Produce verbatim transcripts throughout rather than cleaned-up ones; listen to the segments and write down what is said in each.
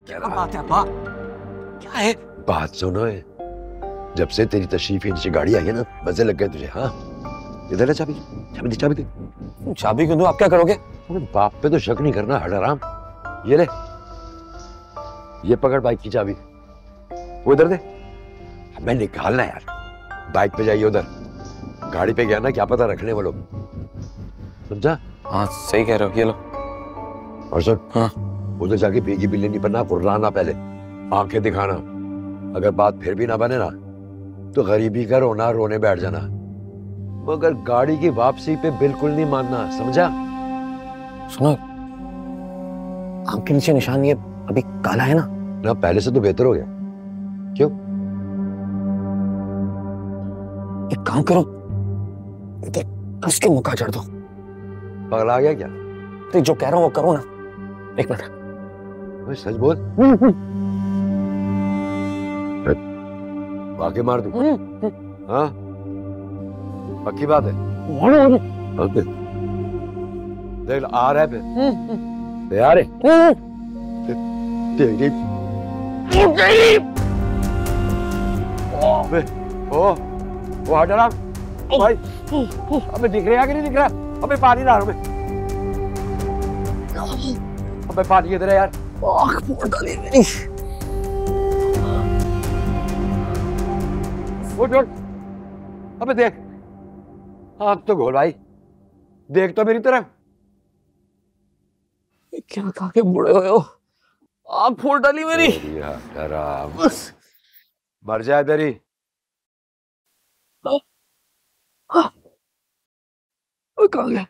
क्या बात है अब्बा? क्या है? बात सुनो है। जब से तेरी तशरीफ ही नीचे गाड़ी आई है ना, मजे लग गए तुझे। हाँ, इधर है चाबी, चाबी दे, चाबी दे। चाबी क्यों दूं? आप क्या करोगे? बाप पे तो शक नहीं करना, हट आराम। ये ले, ये पकड़ बाइक की चाबी, वो इधर दे। हमें निकालना यार। बाइक पे जाइए उधर, गाड़ी पे गया ना क्या पता रखने वो लोग, समझा? हाँ सही कह रहे हो, ये लो। और सुन, हाँ उधर जाके भीगी बिल्ली नहीं बनना, कुर्राना पहले, आंखें दिखाना। अगर बात फिर भी ना बने ना तो गरीबी का रोना रोने बैठ जाना, मगर गाड़ी की वापसी पे बिल्कुल नहीं मानना, समझा? सुनो, आंख के नीचे निशान ये अभी काला है ना? ना पहले से तो बेहतर हो गया। क्यों? एक काम करो, उसके मुंह का चढ़ दो। पगला गया क्या? तो जो कह रहा हूं वो करो ना। एक मिनट, सच बोल। वाकई मार दूं? हाँ पक्की बात है? देख आ रहा है फिर, आ रहे तेरी ओ वो हट रहा भाई। अबे दिख रहा है कि नहीं दिख रहा? अबे पानी ला रहा हूं। अबे पानी इधर है यार। आँख फोड़ डाली मेरी। उठ उठ, अबे देख, आँख तो खोल भाई, देख तो मेरी तरफ। क्या खा के बुढ़े हुए हो? आँख फोड़ डाली मेरी। मर जाए तेरी। कहाँ गया?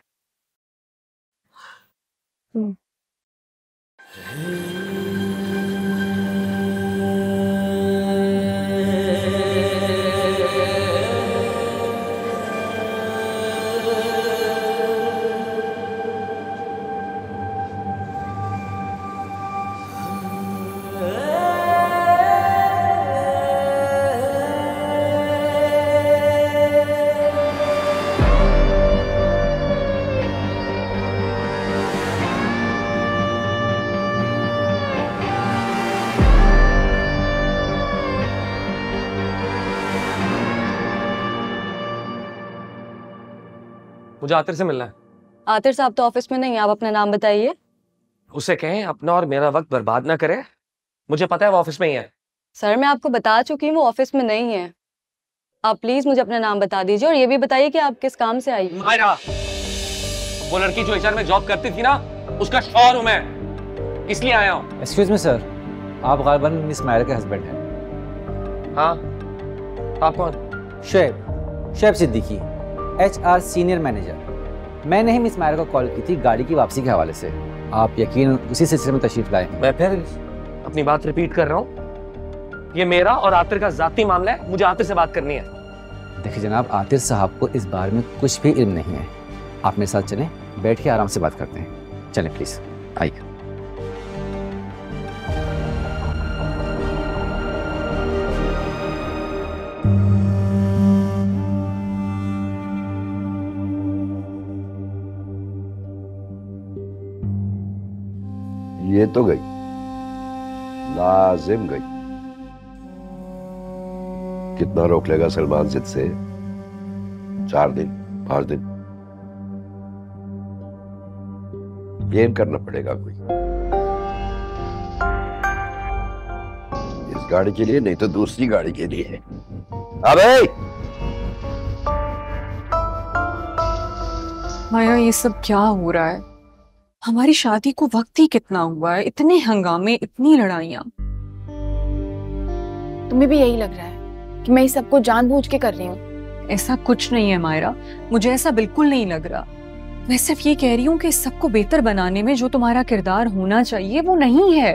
मुझे आतिर से मिलना है। आतिर साहब तो ऑफिस में नहीं है, आप अपना नाम बताइए। उसे कहें अपना और मेरा वक्त बर्बाद ना करे, मुझे पता है वो ऑफिस में ही है। सर मैं आपको बता चुकी हूँ वो ऑफिस में नहीं है। आप प्लीज मुझे अपना नाम बता दीजिए और ये भी बताइए कि आप किस काम से आई हैं। मायरा, वो लड़की जो एचआर में जॉब करती थी ना, उसका शौहर हूं मैं, इसलिए आया हूँ। एक्सक्यूज मी सर, आप गालिबन मिस मायरा के हस्बैंड हैं? हाँ, आप कौन? Shoaib, Shoaib Siddiqui, HR senior manager. मैंने ही मिस मायरा को कॉल की थी गाड़ी की वापसी के हवाले से। आप यकीन उसी सिलसिले में तशरीफ लाए। मैं फिर अपनी बात रिपीट कर रहा हूँ, ये मेरा और आतिर का जाती मामला है, मुझे आतिर से बात करनी है। देखिए जनाब, आतिर साहब को इस बारे में कुछ भी इल्म नहीं है। आप मेरे साथ चलें, बैठ के आराम से बात करते हैं। चलें प्लीज, आइए। ये तो गई, लाजिम गई। कितना रोक लेगा सलमान जिद से? चार दिन, पांच दिन गेम करना पड़ेगा कोई, इस गाड़ी के लिए नहीं तो दूसरी गाड़ी के लिए। अबे माया, ये सब क्या हो रहा है? हमारी शादी को वक्त ही कितना हुआ है, इतने हंगामे, इतनी लड़ाइयाँ। तुम्हें भी यही लग रहा है कि मैं इस सबको जानबूझ के कर रही हूँ? ऐसा कुछ नहीं है मायरा, मुझे ऐसा बिल्कुल नहीं लग रहा। मैं सिर्फ ये कह रही हूँ कि इस सबको बेहतर बनाने में जो तुम्हारा किरदार होना चाहिए वो नहीं है।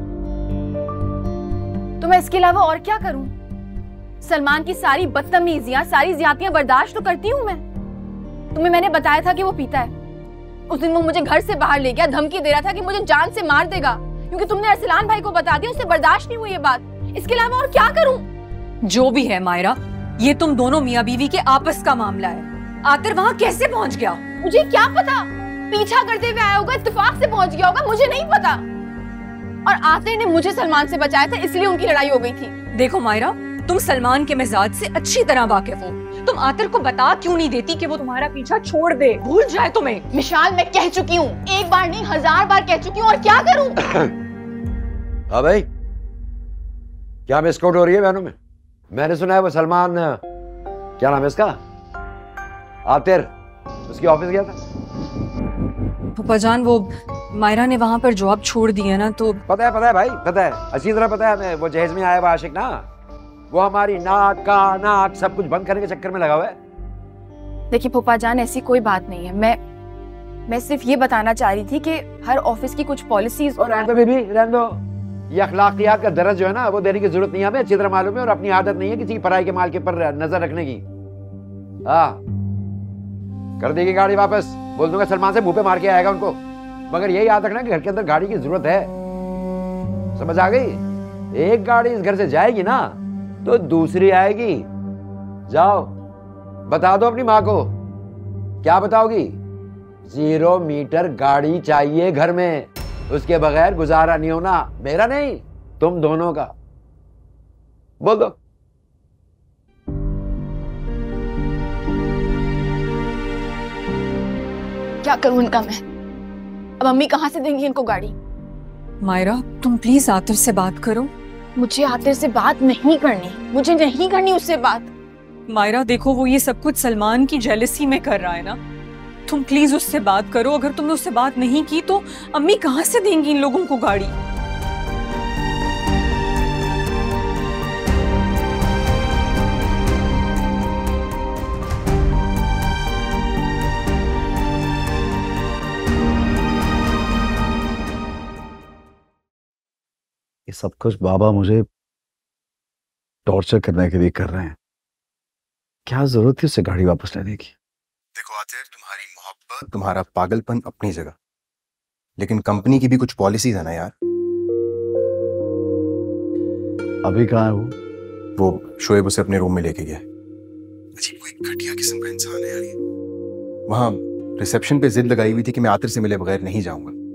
तो मैं इसके अलावा और क्या करूँ? सलमान की सारी बदतमीजियां, सारी ज्यादतियां बर्दाश्त तो करती हूँ मैं। तुम्हें मैंने बताया था कि वो पीता है। उस दिन वो मुझे घर से बाहर ले गया, धमकी दे रहा था कि मुझे जान से मार देगा, क्योंकि तुमने अरसलान भाई को बता दिया। उससे बर्दाश्त नहीं हुई ये बात। इसके अलावा और क्या करूं? जो भी है मायरा, ये तुम दोनों मियाँ बीवी के आपस का मामला है। आतिर वहाँ कैसे पहुँच गया? मुझे क्या पता, पीछा करते हुए आया होगा, इत्तेफाक से पहुँच गया होगा, मुझे नहीं पता। और आतिर ने मुझे सलमान से बचाया था, इसलिए उनकी लड़ाई हो गई थी। देखो मायरा, तुम सलमान के मिजाज से अच्छी तरह वाकिफ हो। तुम आतिर को बता क्यों नहीं देती कि वो तुम्हारा पीछा छोड़ दे, भूल जाए तुम्हें। मिशाल, मैं कह चुकी हूँ, एक बार नहीं हजार बार कह चुकी हूँ, और क्या करूँ? हाँ भाई, क्या मिसकोट हो रही है बहनों में? मैंने सुना है वो सलमान, क्या नाम है इसका, आतिर, उसकी ऑफिस गया था। पापा जान, वो मायरा ने वहां पर जॉब छोड़ दी है ना, तो पता है पता है भाई, पता है, अच्छी तरह पता है हमें। वो जहेज में आया हुआ आशिक ना, वो हमारी नाक का नाक सब कुछ बंद करने के चक्कर में लगा हुआ है। देखिए फूफा जान, ऐसी कोई बात नहीं है। मैं मैं सिर्फ ये बताना चाह रही थी कि हर ऑफिस की कुछ पॉलिसीज। और रहने दो बेबी, रहने दो। ये अखलाकियात का दर्ज जो है ना, वो देने की जरूरत नहीं है हमें, अच्छी तरह मालूम है। और अपनी आदत नहीं है किसी पराई के माल के ऊपर नजर रखने की। हाँ, कर देगी गाड़ी वापस, बोल दूंगा सलमान से मुंह पे मार के आएगा उनको। मगर यही याद रखना कि घर के अंदर गाड़ी की जरूरत है, समझ आ गई? एक गाड़ी इस घर से जाएगी ना तो दूसरी आएगी। जाओ बता दो अपनी माँ को। क्या बताओगी? जीरो मीटर गाड़ी चाहिए घर में, उसके बगैर गुजारा नहीं होना। मेरा नहीं, तुम दोनों का। बोल दो। क्या करूं इनका मैं? अब मम्मी कहां से देंगी इनको गाड़ी? मायरा, तुम प्लीज आतिर से बात करो। मुझे आतिर से बात नहीं करनी, मुझे नहीं करनी उससे बात। मायरा देखो, वो ये सब कुछ सलमान की जेलसी में कर रहा है ना, तुम प्लीज उससे बात करो। अगर तुमने उससे बात नहीं की तो अम्मी कहां से देंगी इन लोगों को गाड़ी? ये सब कुछ बाबा मुझे टॉर्चर करने के लिए कर रहे हैं। क्या जरूरत थी उससे गाड़ी वापस लेने की? देखो आतिर, तुम्हारी मोहब्बत, तुम्हारा पागलपन अपनी जगह, लेकिन कंपनी की भी कुछ पॉलिसीज है ना यार। अभी कहाँ है वो? वो शोएब उसे अपने रूम में लेके गया। अजीब, कोई घटिया किस्म का इंसान है यार ये। वहां रिसेप्शन पे जिद लगाई हुई थी कि मैं आतिर से मिले बगैर नहीं जाऊंगा।